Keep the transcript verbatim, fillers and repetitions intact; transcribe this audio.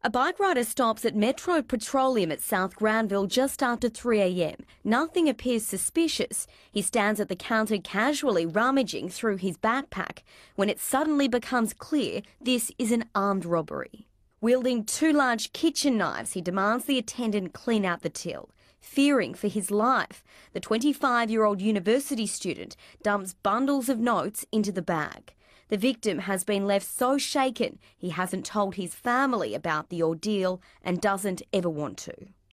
A bike rider stops at Metro Petroleum at South Granville just after three a m. Nothing appears suspicious. He stands at the counter casually rummaging through his backpack when it suddenly becomes clear this is an armed robbery. Wielding two large kitchen knives, he demands the attendant clean out the till. Fearing for his life, the twenty-five-year-old university student dumps bundles of notes into the bag. The victim has been left so shaken he hasn't told his family about the ordeal and doesn't ever want to.